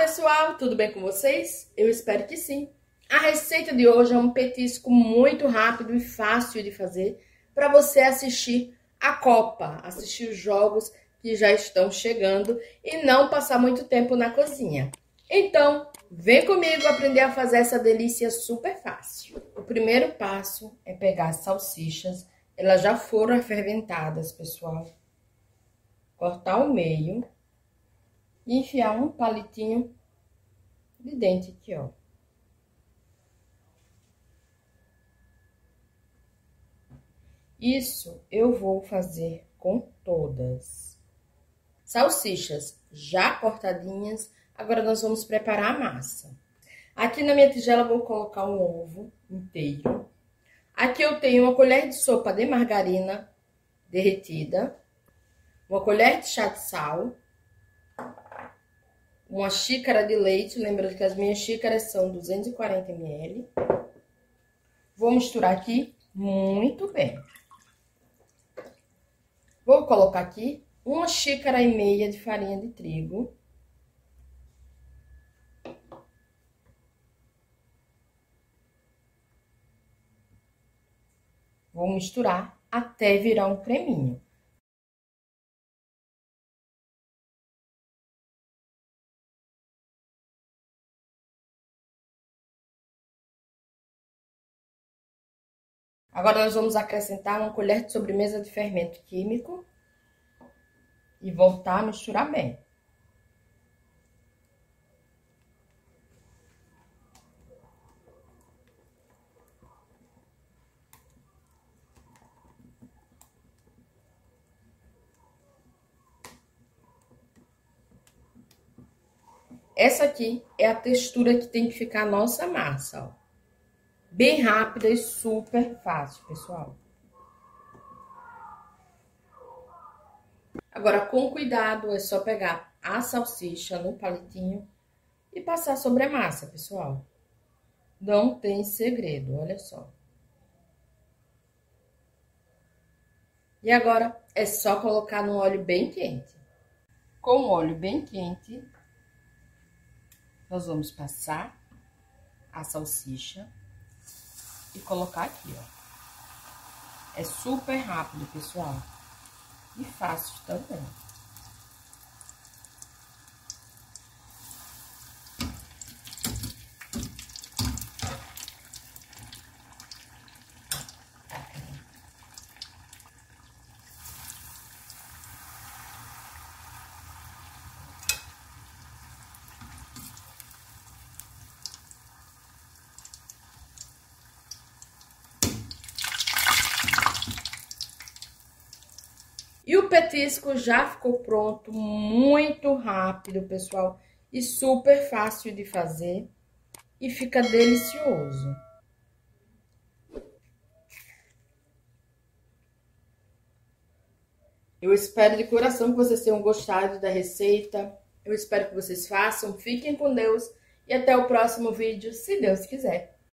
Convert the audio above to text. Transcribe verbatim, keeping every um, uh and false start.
pessoal, tudo bem com vocês? Eu espero que sim. A receita de hoje é um petisco muito rápido e fácil de fazer para você assistir a Copa, assistir os jogos que já estão chegando e não passar muito tempo na cozinha. Então, vem comigo aprender a fazer essa delícia super fácil. O primeiro passo é pegar as salsichas, elas já foram ferventadas, pessoal. Cortar ao meio e enfiar um palitinho de dente aqui, ó. Isso eu vou fazer com todas. Salsichas já cortadinhas, agora nós vamos preparar a massa. Aqui na minha tigela eu vou colocar um ovo inteiro. Aqui eu tenho uma colher de sopa de margarina derretida, uma colher de chá de sal, uma xícara de leite, lembrando que as minhas xícaras são duzentos e quarenta mililitros. Vou misturar aqui muito bem. Vou colocar aqui uma xícara e meia de farinha de trigo. Vou misturar até virar um creminho. Agora, nós vamos acrescentar uma colher de sobremesa de fermento químico e voltar a misturar bem. Essa aqui é a textura que tem que ficar a nossa massa, ó. Bem rápida e super fácil, pessoal. Agora, com cuidado, é só pegar a salsicha no palitinho e passar sobre a massa, pessoal. Não tem segredo, olha só. E agora, é só colocar no óleo bem quente. Com o óleo bem quente, nós vamos passar a salsicha e colocar aqui, ó. É super rápido, pessoal. E fácil também. E o petisco já ficou pronto, muito rápido, pessoal, e super fácil de fazer, e fica delicioso. Eu espero de coração que vocês tenham gostado da receita, eu espero que vocês façam, fiquem com Deus, e até o próximo vídeo, se Deus quiser.